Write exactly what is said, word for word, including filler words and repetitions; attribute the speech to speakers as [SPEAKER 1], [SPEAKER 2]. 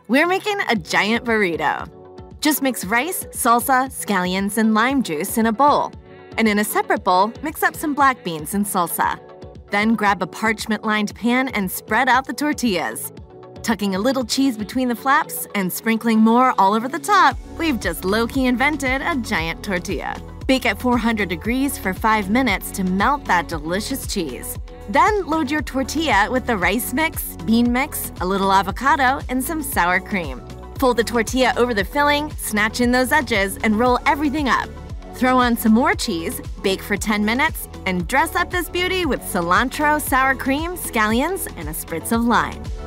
[SPEAKER 1] We're making a giant burrito. Just mix rice, salsa, scallions, and lime juice in a bowl. And in a separate bowl, mix up some black beans and salsa. Then grab a parchment-lined pan and spread out the tortillas. Tucking a little cheese between the flaps and sprinkling more all over the top, we've just low-key invented a giant tortilla. Bake at four hundred degrees for five minutes to melt that delicious cheese. Then load your tortilla with the rice mix, bean mix, a little avocado, and some sour cream. Fold the tortilla over the filling, snatch in those edges, and roll everything up. Throw on some more cheese, bake for ten minutes, and dress up this beauty with cilantro, sour cream, scallions, and a spritz of lime.